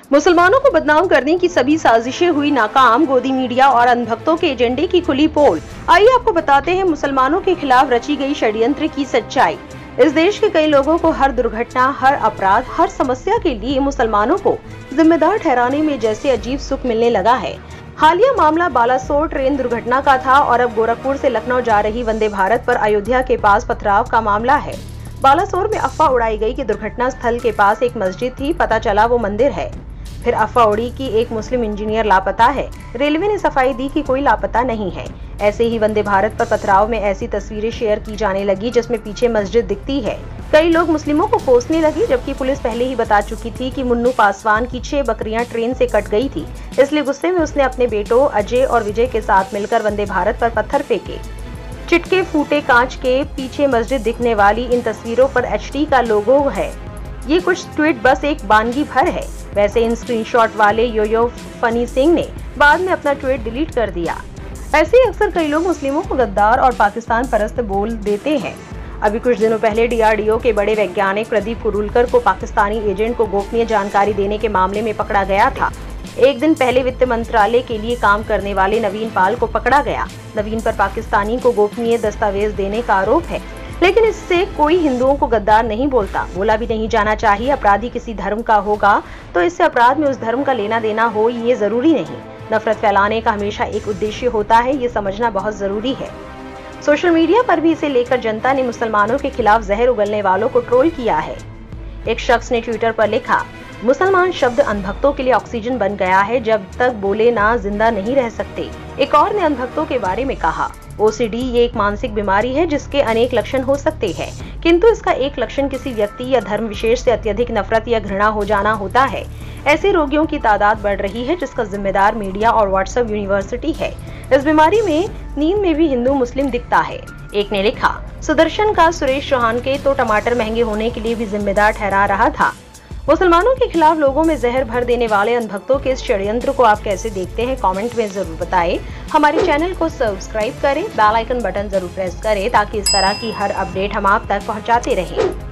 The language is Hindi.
मुसलमानों को बदनाम करने की सभी साजिशें हुई नाकाम, गोदी मीडिया और अंधभक्तों के एजेंडे की खुली पोल। आइए आपको बताते हैं मुसलमानों के खिलाफ रची गई षड्यंत्र की सच्चाई। इस देश के कई लोगों को हर दुर्घटना, हर अपराध, हर समस्या के लिए मुसलमानों को जिम्मेदार ठहराने में जैसे अजीब सुख मिलने लगा है। हालिया मामला बालासोर ट्रेन दुर्घटना का था और अब गोरखपुर से लखनऊ जा रही वंदे भारत पर अयोध्या के पास पथराव का मामला है। बालासोर में अफवाह उड़ाई गई कि दुर्घटना स्थल के पास एक मस्जिद थी, पता चला वो मंदिर है। फिर अफवाह उड़ी कि एक मुस्लिम इंजीनियर लापता है। रेलवे ने सफाई दी कि कोई लापता नहीं है। ऐसे ही वंदे भारत पर पथराव में ऐसी तस्वीरें शेयर की जाने लगी जिसमें पीछे मस्जिद दिखती है। कई लोग मुस्लिमों को कोसने लगे, जबकि पुलिस पहले ही बता चुकी थी कि मुन्नू पासवान की 6 बकरियां ट्रेन से कट गई थी, इसलिए गुस्से में उसने अपने बेटों अजय और विजय के साथ मिलकर वंदे भारत पर पत्थर फेंके। चिटके फूटे कांच के, पीछे मस्जिद दिखने वाली इन तस्वीरों पर HD का लोगो है। ये कुछ ट्वीट बस एक बानगी भर है। वैसे इन स्क्रीनशॉट वाले यो फनी सिंह ने बाद में अपना ट्वीट डिलीट कर दिया। ऐसे ही अक्सर कई लोग मुस्लिमों को गद्दार और पाकिस्तान परस्त बोल देते हैं। अभी कुछ दिनों पहले DRDO के बड़े वैज्ञानिक प्रदीप कुरुलकर को पाकिस्तानी एजेंट को गोपनीय जानकारी देने के मामले में पकड़ा गया था। एक दिन पहले वित्त मंत्रालय के लिए काम करने वाले नवीन पाल को पकड़ा गया। नवीन पर पाकिस्तानी को गोपनीय दस्तावेज देने का आरोप है, लेकिन इससे कोई हिंदुओं को गद्दार नहीं बोलता, बोला भी नहीं जाना चाहिए। अपराधी किसी धर्म का होगा तो इससे अपराध में उस धर्म का लेना देना हो, ये जरूरी नहीं। नफरत फैलाने का हमेशा एक उद्देश्य होता है, ये समझना बहुत जरूरी है। सोशल मीडिया पर भी इसे लेकर जनता ने मुसलमानों के खिलाफ जहर उगलने वालों को ट्रोल किया है। एक शख्स ने ट्विटर पर लिखा, मुसलमान शब्द अंधभक्तों के लिए ऑक्सीजन बन गया है, जब तक बोले ना जिंदा नहीं रह सकते। एक और ने अंधभक्तों के बारे में कहा, OCD ये एक मानसिक बीमारी है जिसके अनेक लक्षण हो सकते हैं, किंतु इसका एक लक्षण किसी व्यक्ति या धर्म विशेष से अत्यधिक नफरत या घृणा हो जाना होता है। ऐसे रोगियों की तादाद बढ़ रही है, जिसका जिम्मेदार मीडिया और व्हाट्सएप यूनिवर्सिटी है। इस बीमारी में नींद में भी हिंदू मुस्लिम दिखता है। एक ने लिखा, सुदर्शन का सुरेश चौहान के तो टमाटर महंगे होने के लिए भी जिम्मेदार ठहरा रहा था। मुसलमानों के खिलाफ लोगों में जहर भर देने वाले अंधभक्तों के इस षड्यंत्र को आप कैसे देखते हैं, कमेंट में जरूर बताएं। हमारे चैनल को सब्सक्राइब करें, बेल आइकन बटन जरूर प्रेस करें ताकि इस तरह की हर अपडेट हम आप तक पहुंचाते रहें।